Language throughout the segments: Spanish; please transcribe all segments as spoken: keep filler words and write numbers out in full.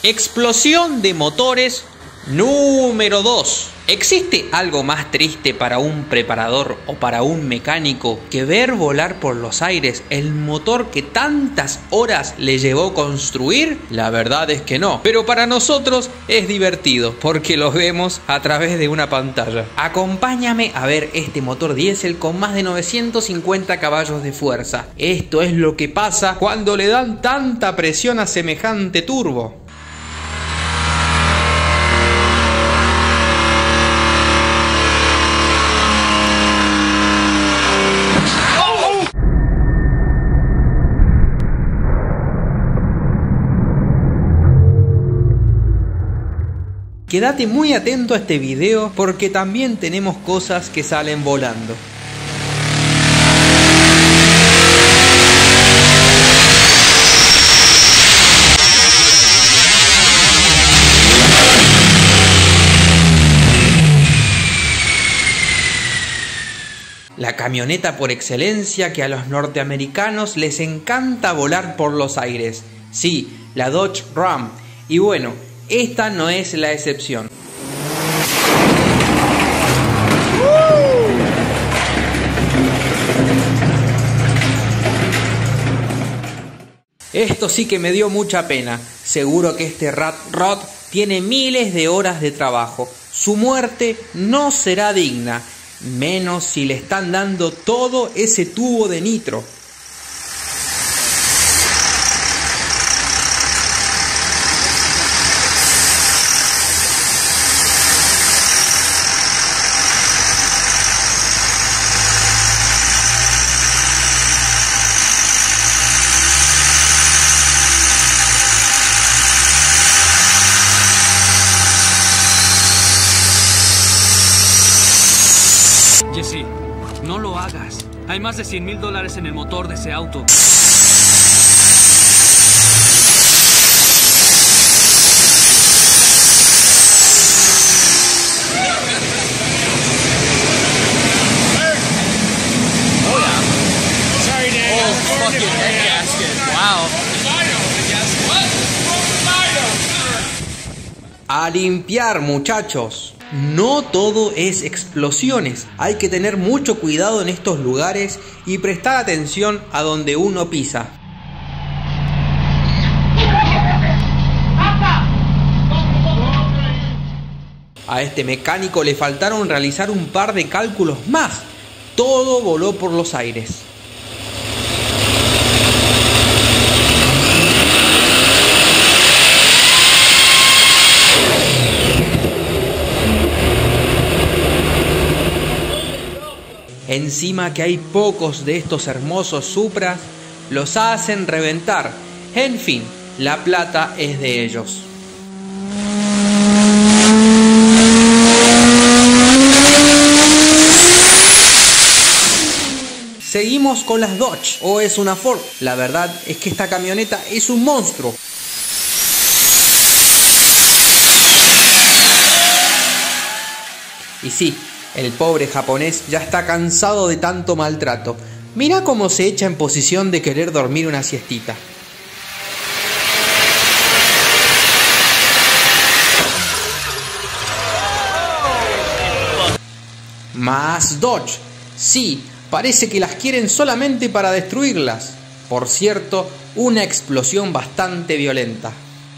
Explosión de motores número dos. ¿Existe algo más triste para un preparador o para un mecánico que ver volar por los aires el motor que tantas horas le llevó construir? La verdad es que no, pero para nosotros es divertido porque lo vemos a través de una pantalla. Acompáñame a ver este motor diésel con más de novecientos cincuenta caballos de fuerza. Esto es lo que pasa cuando le dan tanta presión a semejante turbo. Quédate muy atento a este video porque también tenemos cosas que salen volando. La camioneta por excelencia que a los norteamericanos les encanta volar por los aires. Sí, la Dodge Ram. Y bueno, esta no es la excepción. Esto sí que me dio mucha pena. Seguro que este Rat Rod tiene miles de horas de trabajo. Su muerte no será digna, menos si le están dando todo ese tubo de nitro. Jesse, no lo hagas. Hay más de cien mil dólares en el motor de ese auto. A limpiar, muchachos. No todo es explosiones. Hay que tener mucho cuidado en estos lugares y prestar atención a donde uno pisa. A este mecánico le faltaron realizar un par de cálculos más. Todo voló por los aires. Encima que hay pocos de estos hermosos Supras, los hacen reventar. En fin, la plata es de ellos. Seguimos con las Dodge, o es una Ford. La verdad es que esta camioneta es un monstruo. Y sí, el pobre japonés ya está cansado de tanto maltrato. Mira cómo se echa en posición de querer dormir una siestita. Más Dodge. Sí, parece que las quieren solamente para destruirlas. Por cierto, una explosión bastante violenta.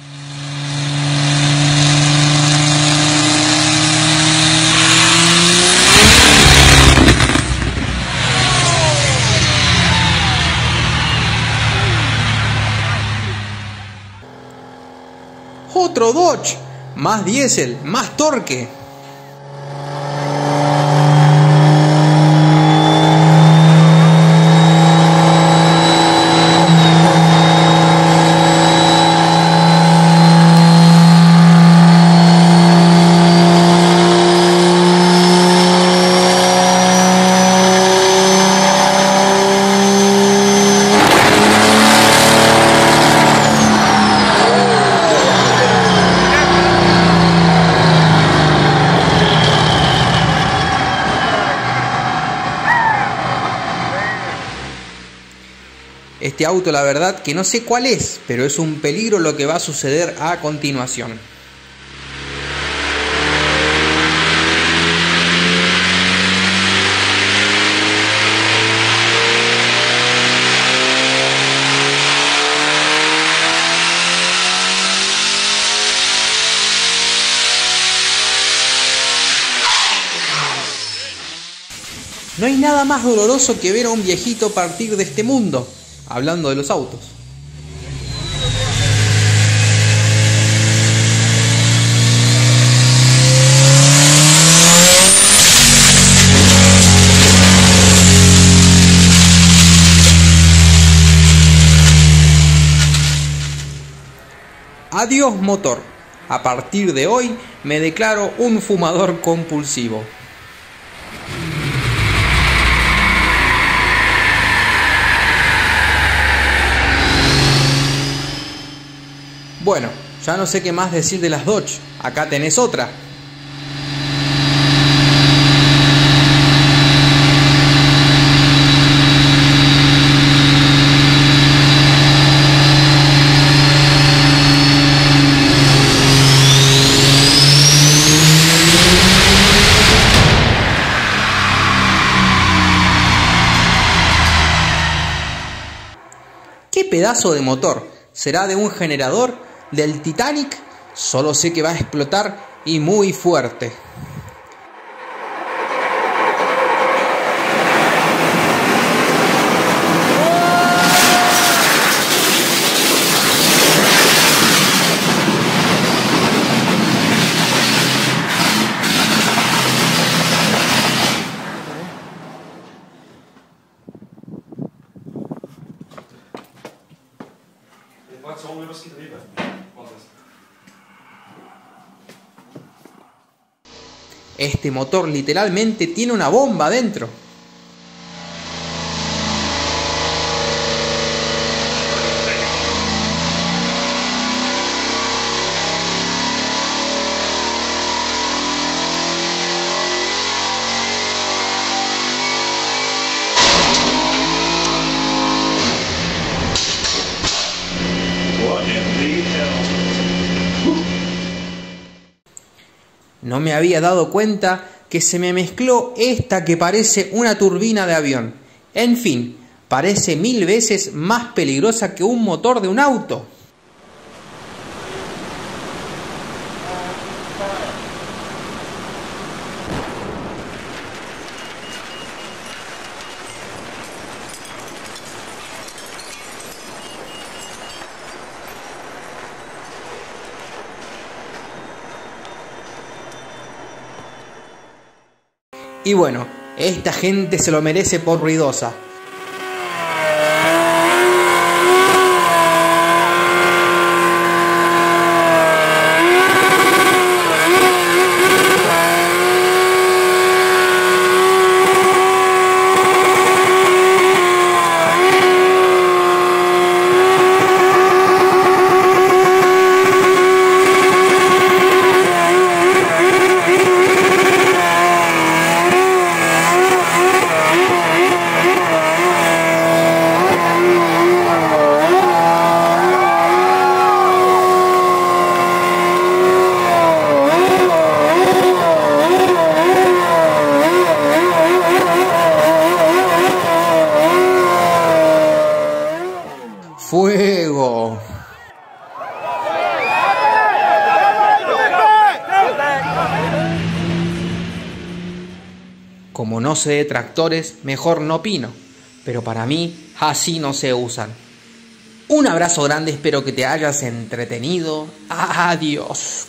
Otro Dodge, más diésel, más torque. Este auto, la verdad que no sé cuál es, pero es un peligro lo que va a suceder a continuación. No hay nada más doloroso que ver a un viejito partir de este mundo, hablando de los autos. Adiós motor, a partir de hoy me declaro un fumador compulsivo. Bueno, ya no sé qué más decir de las Dodge. Acá tenés otra. ¿Qué pedazo de motor? ¿Será de un generador del Titanic? Solo sé que va a explotar y muy fuerte. Este motor literalmente tiene una bomba dentro. No me había dado cuenta que se me mezcló esta que parece una turbina de avión. En fin, parece mil veces más peligrosa que un motor de un auto. Y bueno, esta gente se lo merece por ruidosa. ¡Fuego! Como no sé de tractores, mejor no opino, pero para mí así no se usan. Un abrazo grande, espero que te hayas entretenido. Adiós.